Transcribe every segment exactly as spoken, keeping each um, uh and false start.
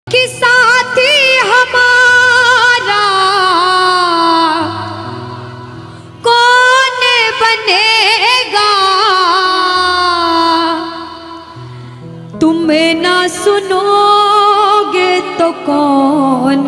कि साथी हमारा कौन बनेगा, तुम ना सुनोगे तो कौन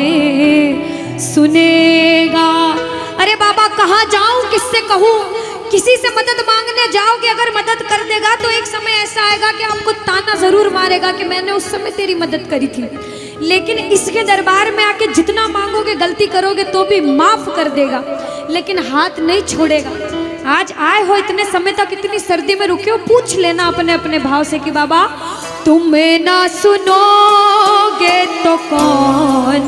सुनेगा। अरे बाबा कहाँ जाऊं, किससे कहूँ, किसी से मदद मांगने जाओगे, अगर मदद कर देगा तो एक समय ऐसा आएगा कि आपको ताना जरूर मारेगा कि मैंने उस समय तेरी मदद करी थी। लेकिन इसके दरबार में आके जितना मांगोगे, गलती करोगे तो भी माफ कर देगा, लेकिन हाथ नहीं छोड़ेगा। आज आए हो इतने समय तक, इतनी सर्दी में रुके हो, पूछ लेना अपने अपने भाव से कि बाबा तुम ना सुनोगे तो कौन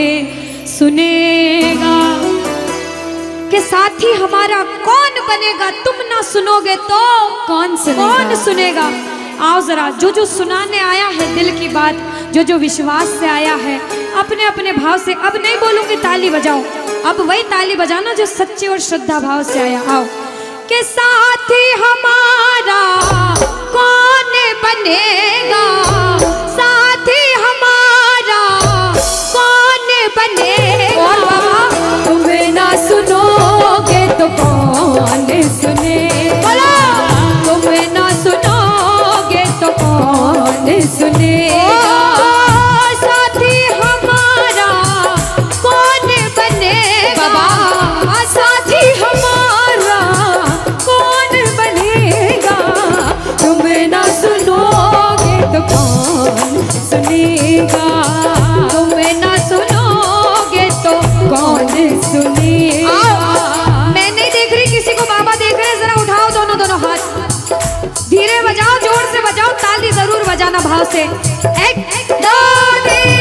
सुनेगा, कि साथी हमारा कौन बनेगा, तुम ना सुनोगे तो कौन सुनेगा, कौन सुनेगा। आओ जरा, जो जो सुनाने आया है दिल की बात, जो जो विश्वास से आया है, अपने अपने भाव से, अब नहीं बोलूंगी ताली बजाओ, अब वही ताली बजाना जो सच्चे और श्रद्धा भाव से आया। आओ कि साथी हमारा कौन बनेगा, साथी हमारा कौन बनेगा, और बाबा तुम्हें ना सुनोगे तो कौन सुनेगा, तुम्हें ना सुनोगे तो कौन सुनेगा, साथी हमारा कौन बनेगा, साथी हमारा कौन बनेगा, तुम्हें ना सुनोगे तो कौन सुनेगा, तुम्हें ना सुनोगे तो कौन सुनेगा। मैं नहीं देख रही किसी को, बाबा देख रहे हैं, जरा उठाओ दोनों दोनों हाथ, धीरे बजाओ, जोर से बजाओ, ताली जरूर बजाना भाव से। एक दो तीन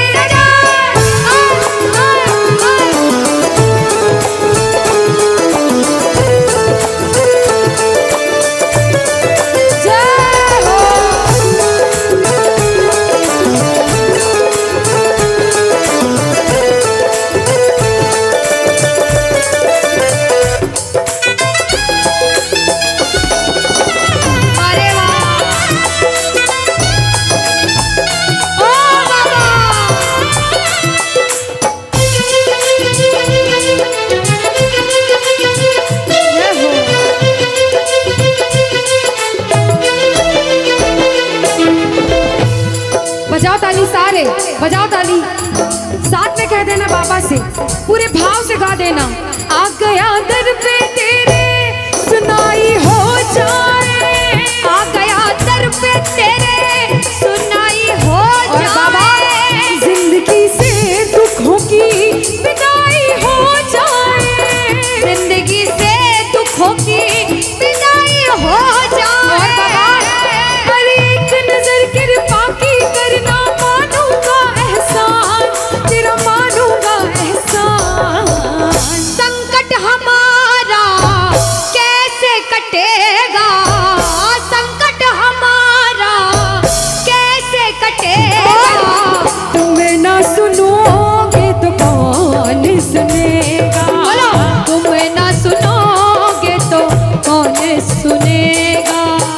बजाओ ताली, सारे बजाओ ताली, साथ में कह देना बाबा से, पूरे भाव से गा देना। आ गया दर पे तेरे सुनाई हो जाए, आ गया दर पे तेरे सुनाई हो जाए, बाबा जिंदगी से दुखों की विदाई हो जाए, जिंदगी से दुखों की विदाई हो जाए, और बाबा पर एक नजर कृपा की करना, मानूंगा एहसान तेरा, मानूंगा एहसान। संकट हमारा कैसे कटेगा, संकट हमारा कैसे कटेगा, तुम्हें ना सुनोगे तो कौन सुनेगा, तुम्हें ना सुनोगे तो कौन सुनेगा।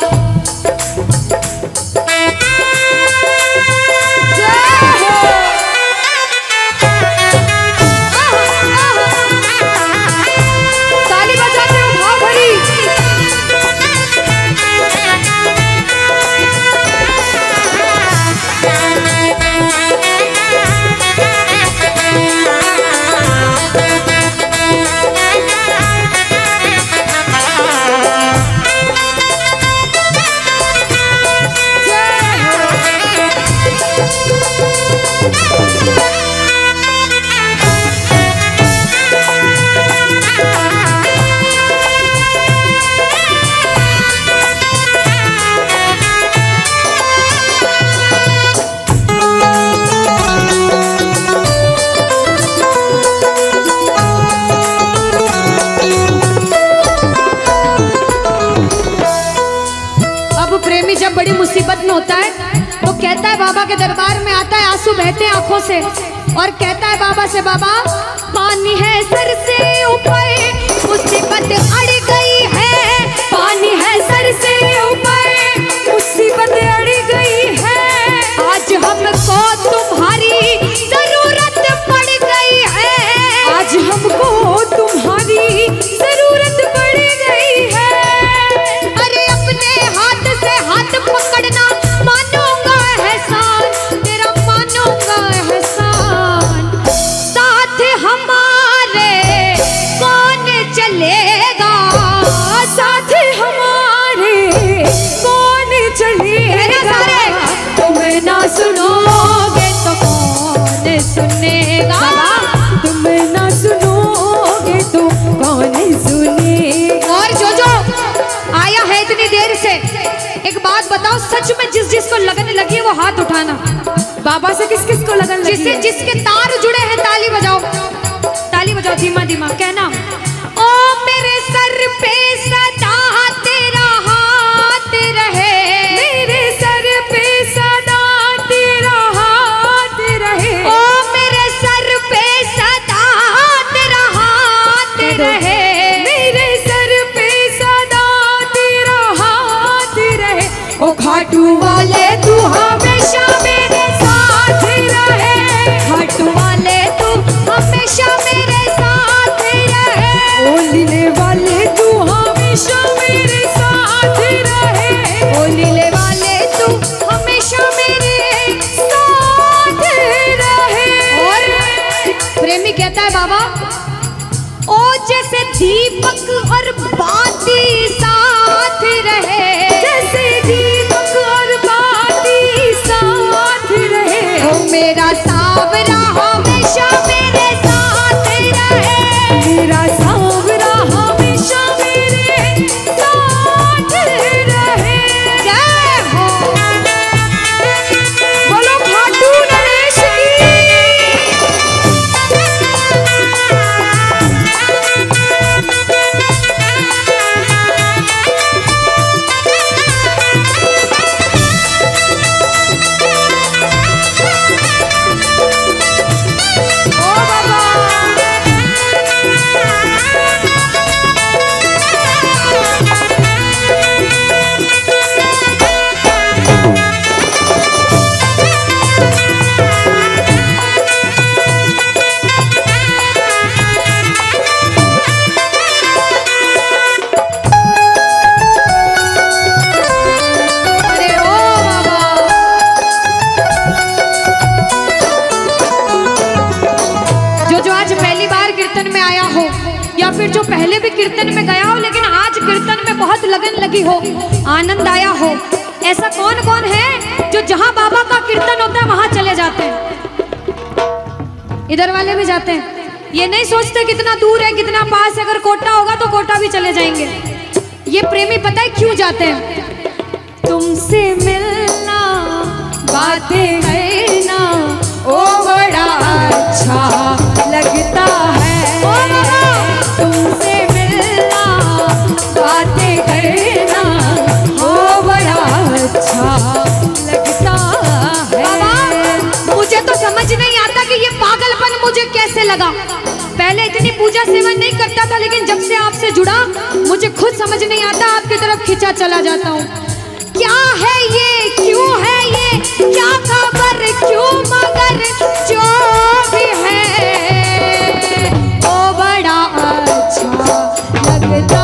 जब बड़ी मुसीबत में होता है तो कहता है, बाबा के दरबार में आता है, आंसू बहते हैं आंखों से, और कहता है बाबा से, बाबा पानी है सर से ऊपर, मुसीबत अड़ गई है, पानी है सर से ऊपर, मुसीबत अड़ गई है, आज हमको तुम्हारी सुनेगा, तुम ना सुनोगे तो कौन सुनेगा। और जो जो आया है इतनी देर से, एक बात बताओ, सच में जिस जिसको लगन लगी है वो हाथ उठाना। बाबा से किस किस को लगन लगी जिससे है? जिसके तार जुड़े हैं ताली बजाओ, ताली बजाओ धीमा धीमा, कहना ओ मेरे सर पे सदा तेरा हाथ रहे, मेरे सर पे सदा तेरा हाथ रहे, ओ मेरे सर पे सदा तेरा हाथ रहे, मेरे सर पे सदा तेरा हाथ रहे। ओ खाटू वाले तू हमेशा मेरे साथ रहे, खाटू वाले तू हमेशा मेरे साथ रहे, ओ लीले वाले तू हमेशा मेरे साथ रहे, ओ लीले वाले तू हमेशा मेरे साथ रहे। और प्रेमी कहता है बाबा, ओ जैसे दीपक और बाती साथ रहे, जैसे दीपक और बाती साथ रहे, ओ मेरा सावरा हमेशा मेरे साथ रहे, मेरा सांवरा हमेशा मेरे साथ रहे। जय हो। बोलो खाटू नरेश की। ओ बाबा, अरे ओ बाबा, जो जो आज पहली बार कीर्तन में आया हो, या फिर जो पहले भी कीर्तन में गया हो लेकिन आज कीर्तन में बहुत लगन लगी हो, आनंद आया हो, ऐसा कौन कौन है जो जहां बाबा का कीर्तन होता है वहां चले जाते हैं? इधर वाले भी जाते हैं, ये नहीं सोचते कितना दूर है कितना पास है, अगर कोटा होगा तो कोटा भी चले जाएंगे। ये प्रेमी पता है क्यों जाते हैं? तुमसे मिलना बातें करना ओ बड़ा अच्छा लगता है, ओ बाबा, तुमसे मिलना बातें करना ओ बड़ा अच्छा लगता है। बाबा मुझे तो समझ नहीं आता कि ये पागलपन मुझे कैसे लगा। पहले इतनी पूजा सेवन नहीं करता था, लेकिन जब से आपसे जुड़ा मुझे खुद समझ नहीं आता, आपकी तरफ खिंचा चला जाता हूँ। क्या है ये, क्यों है ये, क्या खबर, क्यों, मगर जो भी है वो बड़ा अच्छा लगता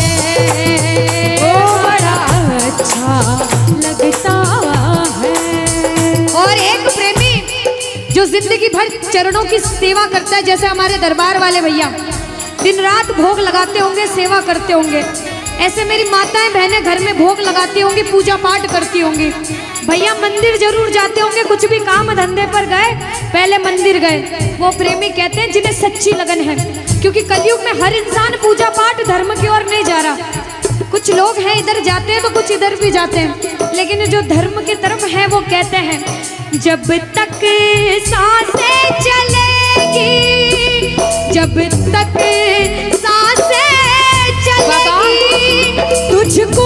है, ओ बड़ा अच्छा लगता है। और एक प्रेमी जो जिंदगी भर चरणों की सेवा करता है, जैसे हमारे दरबार वाले भैया दिन रात भोग लगाते होंगे, सेवा करते होंगे, ऐसे मेरी माताएं बहनें घर में भोग लगाती होंगी, पूजा पाठ करती होंगी। भैया मंदिर जरूर जाते होंगे, कुछ भी काम धंधे पर गए पहले मंदिर गए। वो प्रेमी कहते हैं जिन्हें सच्ची लगन है, क्योंकि कलयुग में हर इंसान पूजा पाठ धर्म की ओर नहीं जा रहा। कुछ लोग हैं इधर जाते हैं तो कुछ इधर भी जाते हैं, लेकिन जो धर्म की तरफ है वो कहते हैं जब तक सांसें चलेगी, जब तक सांसें चलेगी, तुझको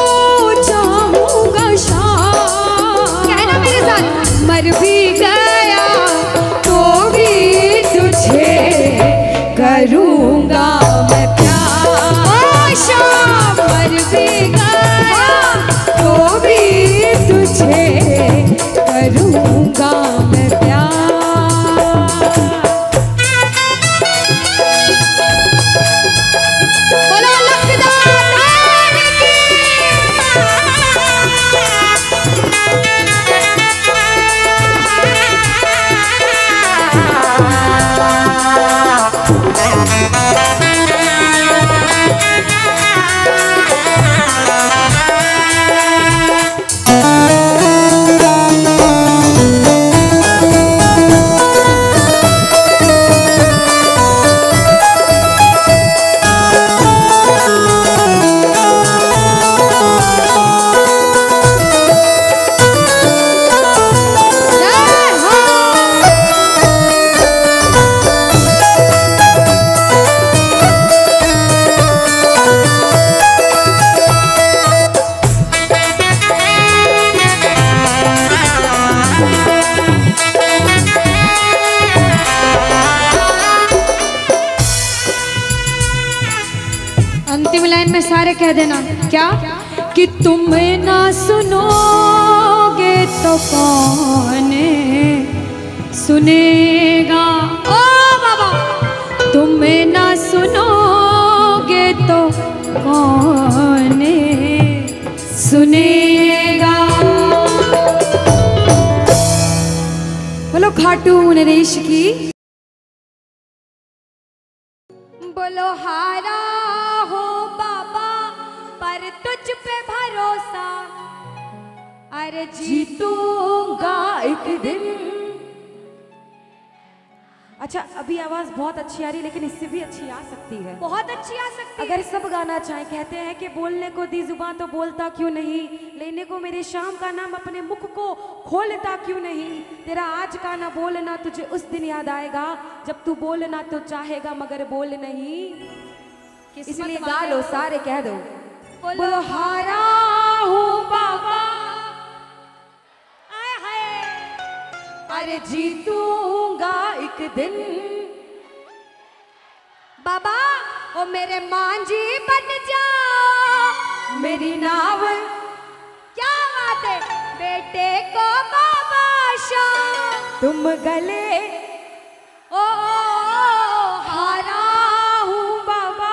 चाहूंगा शाम, कहना मेरे साथ, मर भी गया तो भी तुझे करूंगा मैं प्यार। ओ शाम, मर भी गया तो भी तुझे करूंगा मैं प्यार। अंतिम लाइन में सारे कह देना क्या कि तुम ना सुनोगे तो कौन सुनेगा। ओ बाबा, तुम ना सुनोगे तो कौन सुनेगा। बोलो खाटू नरेश की। बोलो हारा हो बाबा पर तुझ पे भरोसा, अरे जीतूंगा एक दिन। अच्छा, अभी आवाज बहुत अच्छी आ रही, लेकिन इससे भी अच्छी आ सकती है, बहुत अच्छी आ सकती है। अगर सब गाना चाहें। कहते हैं कि बोलने को दी जुबान तो बोलता क्यों नहीं, लेने को मेरे शाम का नाम अपने मुख को खोलता क्यों नहीं। तेरा आज का ना बोलना तुझे उस दिन याद आएगा जब तू बोलना तो चाहेगा मगर बोल नहीं। इसलिए गा लो, सारे कह दो। बोलो हारा हूँ बाबा, आए हाय, अरे जीतूंगा एक दिन। बाबा ओ मेरे मांझी बन जाओ मेरी नाव। क्या बात है, बेटे को बाबा शाम तुम गले। ओ, ओ, ओ हारा हूँ बाबा,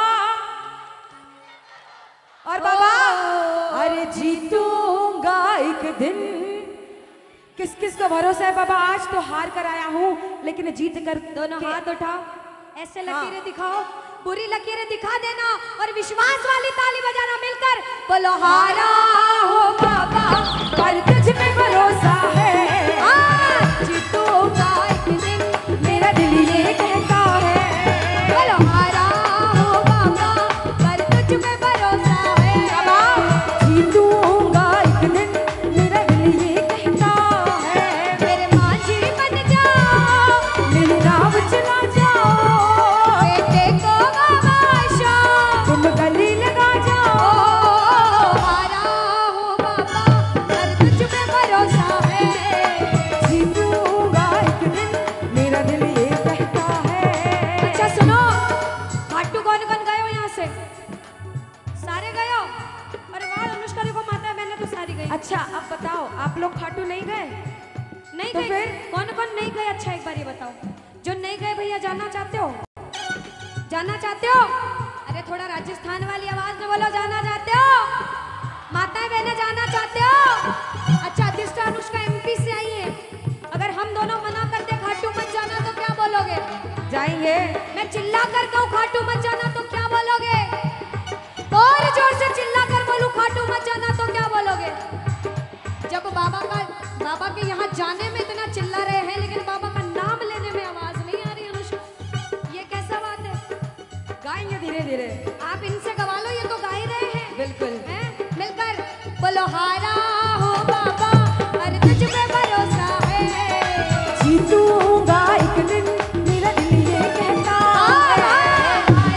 और बाबा अरे जीतूंगा एक दिन। किस किस को भरोसा है बाबा, आज तो हार कर आया हूँ लेकिन जीत कर। दोनों हाथ उठाओ, ऐसे लकीरें हाँ। दिखाओ, बुरी लकीरें दिखा देना और विश्वास वाली ताली बजाना मिलकर। बोलो हारा हो बाबा पर तुझ में भरोसा है, हाँ, जीतूंगा एक दिन, मेरा दिल ये कहता है। बोलो हारा हो बाबा पर तुझ में भरोसा है, बाबा जीतूंगा एक दिन, मेरा दिल ये कहता है। मेरे मांझी बन जाओ मेरी नाव चला जाओ, बेटे को बाबा शाम तुम गली लगा जाओ। हारा हो बाबा पर तुझ में भरोसा है। जीतूंगा एक दिन, मेरा दिल ये कहता है। अच्छा सुनो, खाटू कौन कौन गए हो यहाँ से? सारे गए हो? अरे वाह अनुष्का, देखो माता मैंने तो सारी गई। अच्छा अब बताओ, आप लोग खाटू नहीं गए? नहीं तो गए फिर? कौन कौन नहीं गए? अच्छा एक बार ये बताओ, जो नहीं गए भैया जाना चाहते हो? जाना चाहते हो? अरे थोड़ा राजस्थान वाली आवाज में बोलो, जाना चाहते हो? माताएं बहनें जाना चाहते हो? अच्छा अधिष्ठा अनुष्का एमपी से आई है, अगर हम दोनों मना करते खाटू मत जाना तो क्या बोलोगे? जाएंगे। मैं चिल्ला कर कहूँ खाटू मत जाना तो क्या बोलोगे? और जोर से चिल्ला कर बोलूं खाटू मत जाना तो क्या बोलोगे? जब बाबा का बाबा के यहाँ जाने में इतना चिल्ला रहे हैं लेकिन बाबा का नाम लेने में आवाज नहीं आ रही अनुष्का, ये कैसा बात है? गाएंगे धीरे धीरे। आप इनसे गवा लो, ये तो गा ही रहे हैं। बिल्कुल। हैं? मिलकर बोलो हारा हो बाबा अरे तुझ पे भरोसा है। जीतूंगा एक दिन, मेरा दिल ये कहता है।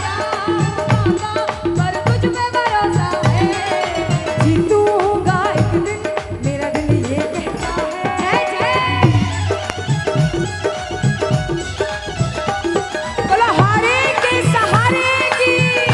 पर तुझ पे भरोसा है। जीतूंगा एक दिन, मेरा दिल ये कहता है। जय जय। बोलो हारे के सहारे की।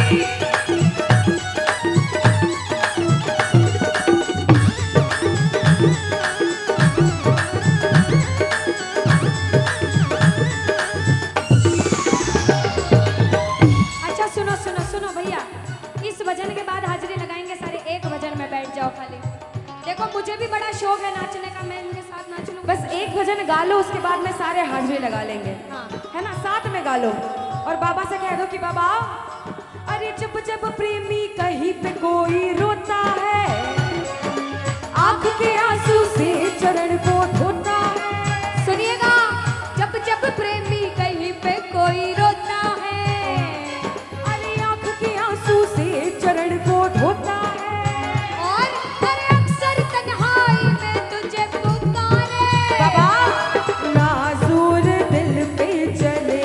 अच्छा सुनो सुनो सुनो भैया, इस भजन के बाद हाजिरी लगाएंगे सारे, एक भजन में बैठ जाओ खाली। देखो मुझे भी बड़ा शौक है नाचने का, मैं इनके साथ नाच लूं। बस एक भजन गा लो, उसके बाद में सारे हाजिरी लगा लेंगे। हाँ। है ना, साथ में गा लो और बाबा से कह दो कि बाबा अरे जब जब प्रेमी कहीं पे कोई रोता है, आंख के आंसू से चरण को धोता है। सुनिएगा, जब जब प्रेमी कहीं पे कोई रोता है, अरे आंख के आंसू से चरण को धोता है। और अरे अक्सर तन्हाई में तुझे पुकारे। बाबा नाज़ुर दिल पे चले,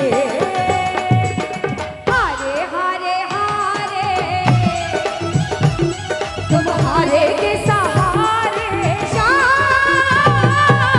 हारे हारे हारे तुम हारे के सहारे। शाम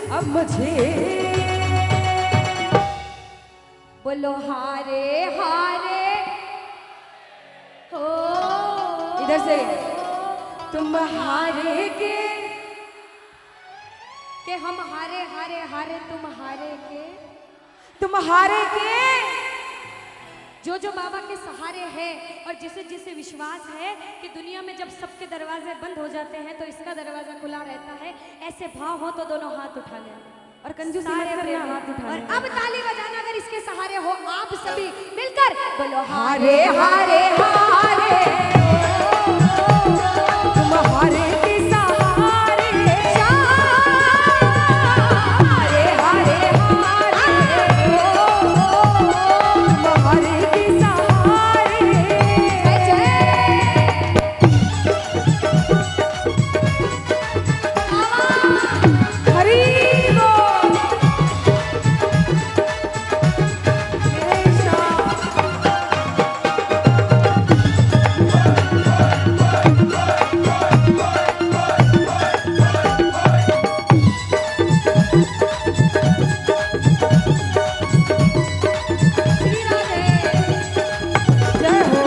अब मुझे बोलो हारे हारे हो। इधर से तुम हारे के के हम हारे हारे हारे तुम हारे के तुम हारे के जो जो बाबा के सहारे है और जिसे जिसे विश्वास है कि दुनिया में जब सबके दरवाजे बंद हो जाते हैं तो इसका दरवाजा खुला रहता है, ऐसे भाव हो तो दोनों हाथ उठा लें और कंजूसी मत सारे करना, प्रेमी। हाथ उठा और लेना। अब ताली बजाना अगर इसके सहारे हो आप सभी मिलकर बोलो हारे हारे हारे तुम हारे के सहारे हारे हारे हारे तुम हारे के सहारे हरि बोल मेरे शाह श्री राधे। जय हो।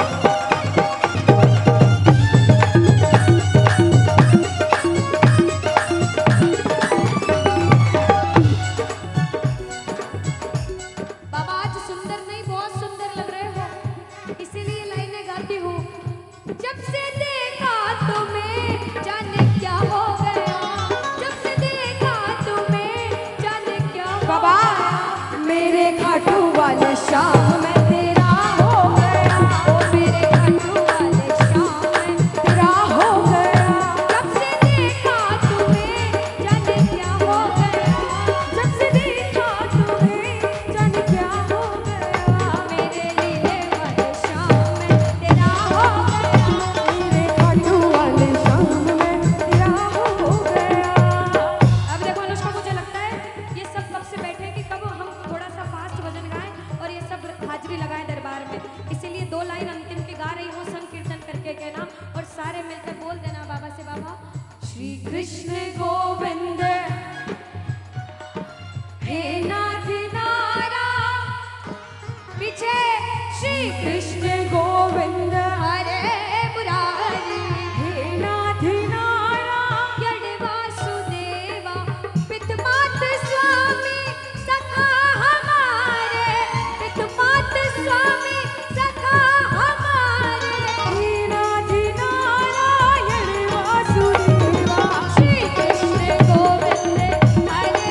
बाबा आज सुंदर नहीं बहुत सुंदर लग रहे हो, इसीलिए लाइनें गाती हूँ। जब से देखा तुम्हें जाने क्या हो गया, जब से देखा तुम्हें जाने क्या हो बाबा मेरे खाटू वाले शाम में तेरा हो गया, ओ मेरे खाटू वाले शाम में तेरा हो गया। जब से देखा तुम्हें जाने क्या हो गया, जब से देखा तुम्हें जाने क्या हो गया, मेरे लिए वाले शाम में तेरा हो गया। मेरे खाटू वाले शाम में तेरा हो गया। अब देखो अनुष्का, मुझे लगता है ये सब कब से बैठे हैं कि कब हम थोड़ा सा फास्ट भजन गाएं और ये सब हाजिरी लगाएं दरबार में, इसीलिए दो लाइन अंतिम की गा रही हूँ संकीर्तन करके कहना और सारे मिलकर बोल देना बाबा से बाबा श्री कृष्ण गोविंद हे नाथ नारा, पीछे श्री कृष्ण गोविंद हरे मुरारी हे नाथ नारायण वासुदेवा पितमात स्वामी सखा हमारे, पितमात स्वामी सखा हमारे। हे नाथ नारायण वासुदेवा श्री कृष्ण गोविंद हरे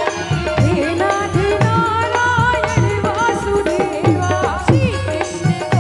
मुरारी, हे नाथ नारायण वासुदेवा श्री कृष्ण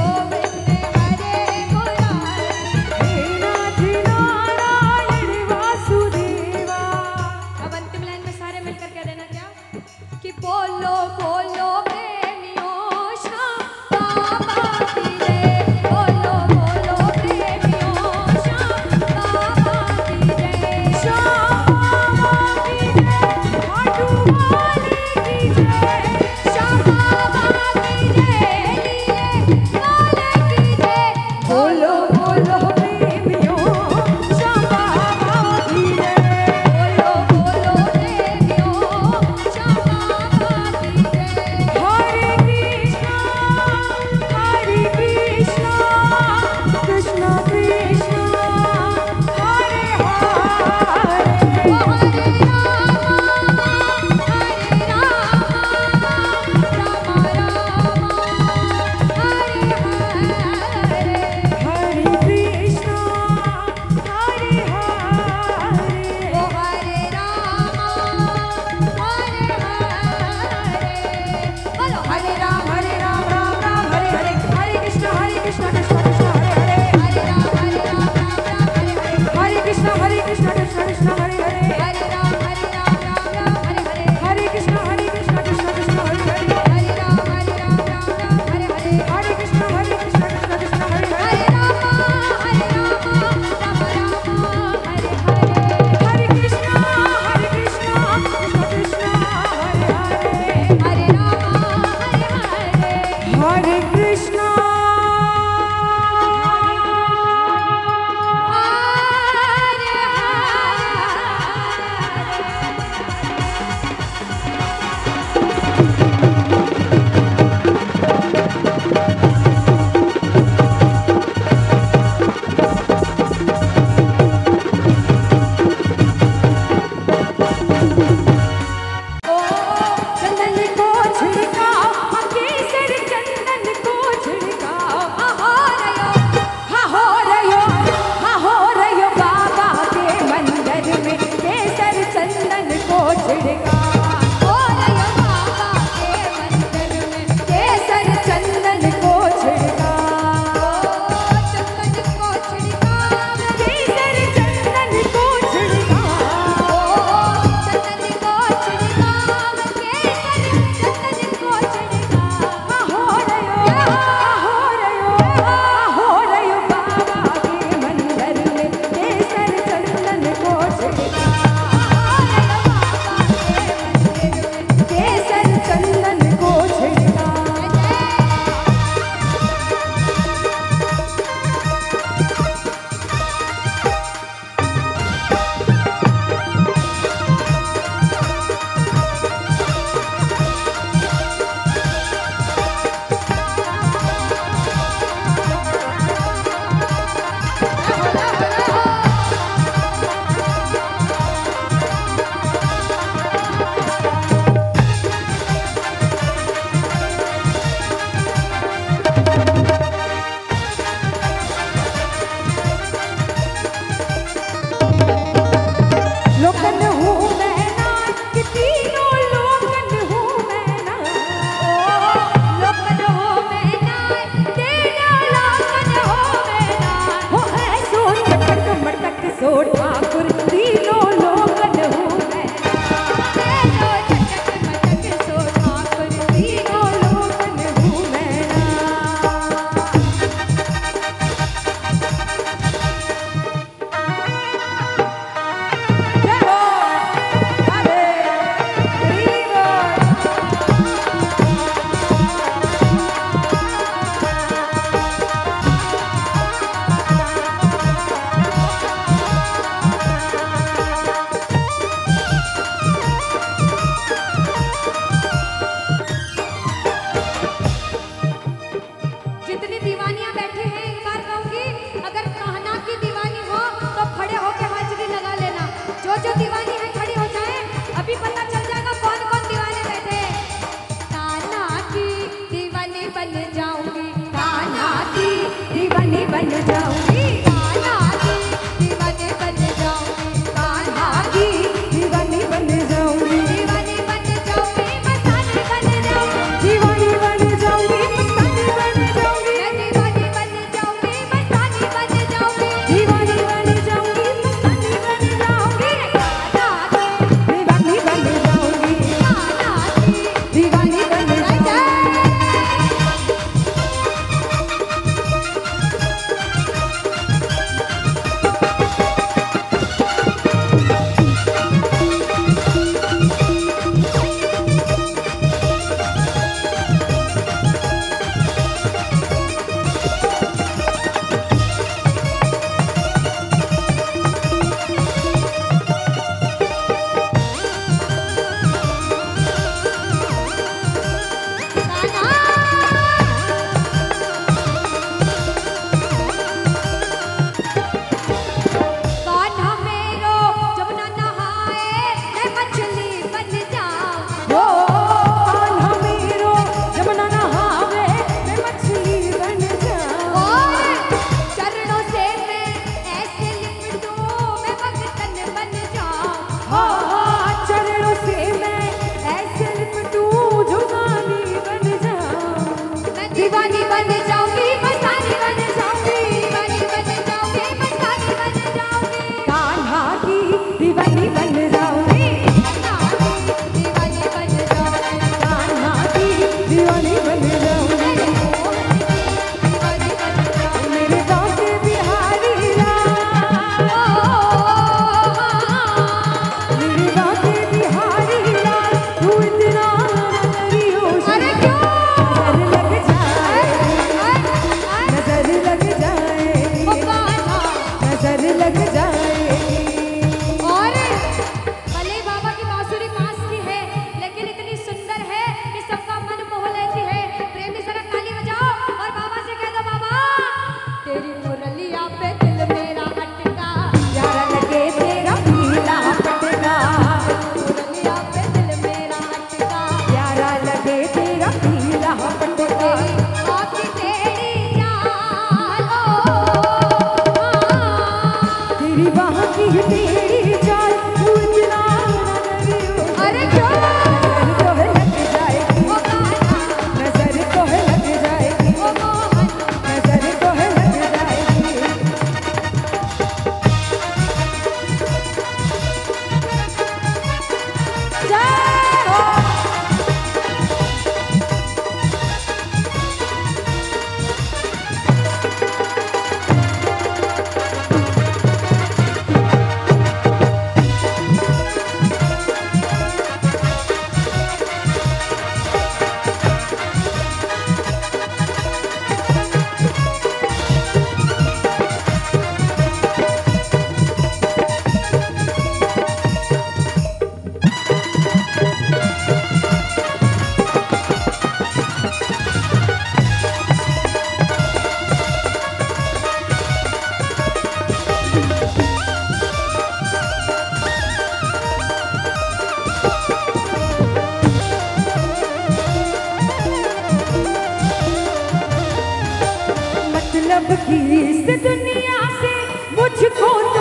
बन जाऊंगी, कान्हा की दीवानी बन जाऊंगी, कान्हा की दीवानी बन जाऊंगी, दीवानी बन जाऊंगी, मस्तानी बन जाऊंगी, दीवानी बन जाऊंगी, मस्तानी बन जाऊंगी, मैं दीवानी बन जाऊंगी, मस्तानी बन जाऊंगी, दीवानी बन जाऊंगी, मस्तानी बन जाऊंगी, कान्हा की दीवानी बन जाऊंगी, कान्हा की दीवानी बन जाऊंगी। कान्हा मेरो जमुना नहाए मैं मछली बन जाऊं, ओ कान्हा मेरो जमुना नहावे मैं मछली बन जाऊं, और चरणों से मैं ऐसे लिपटूं मैं भगतन बन जाऊं, हाँ चरणों से मैं ऐसे लिपटूं जुगानी बन जाऊं, मैं दीवानी बन जाऊंगी, मस्तानी बन जाऊंगी, दीवानी बन जाऊंगी, मस्तानी बन जाऊंगी, कान्हा की दीवानी बन जाऊंगी, कान्हा की दीवानी बन जाऊंगी, कान्हा की दीवानी बन जाऊंगी, दीवानी बन जाऊंगी, मेरे गाँव के बिहारी लाल, मेरे गाँव के बिहारी लाल, तू इतना नजरियों से अरे क्यों नजर लग जाए, नजर लग जाए, ओ कान्हा नजर लग जाए। और भले बाबा की बांसुरी पास की है लेकिन इतनी सुंदर है कि सबका मन मोह लेती है। प्रेमी जरा ताली बजाओ और बाबा से कह दो, बाबा तेरी मुरलिया पे दिल मेरा अटका, प्यारा लगे तेरा पीला पटका, मुरलिया पे दिल मेरा अटका, प्यारा लगे तेरा पीला पटका, आपकी तेरी चाल, ओ तेरी बाह की तेरी चाल, तू इतना नजरियों अरे क्यों नजर तो लग जाएगी, ओ कान्हा नजर तो लग जाएगी, ओ मोहन नजर तो लग जाएगी। जय हो। मतलब की इस दुनिया से मुझको